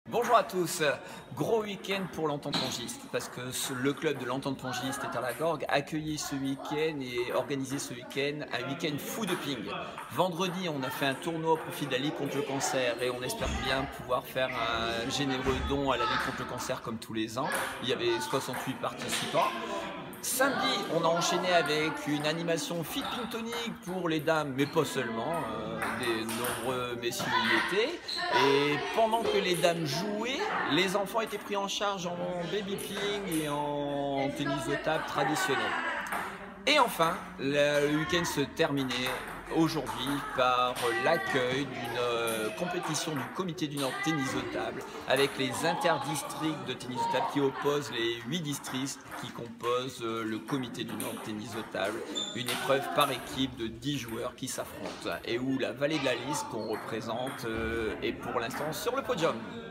Bonjour à tous, gros week-end pour l'Entente Pongiste parce que le club de l'Entente Pongiste est à la Gorgue, accueilli ce week-end et organisé ce week-end un week-end fou de ping. Vendredi, on a fait un tournoi au profit de la Ligue contre le cancer et on espère bien pouvoir faire un généreux don à la Ligue contre le cancer comme tous les ans. Il y avait 68 participants. Samedi, on a enchaîné avec une animation fit ping tonic pour les dames, mais pas seulement, des nombreux messieurs y étaient. Et pendant que les dames jouaient, les enfants étaient pris en charge en baby ping et en tennis de table traditionnel. Et enfin, le week-end se terminait aujourd'hui par l'accueil d'une compétition du comité du Nord tennis de table avec les interdistricts de tennis de table qui opposent les 8 districts qui composent le comité du Nord tennis de table. Une épreuve par équipe de 10 joueurs qui s'affrontent et où la vallée de la Lys qu'on représente est pour l'instant sur le podium.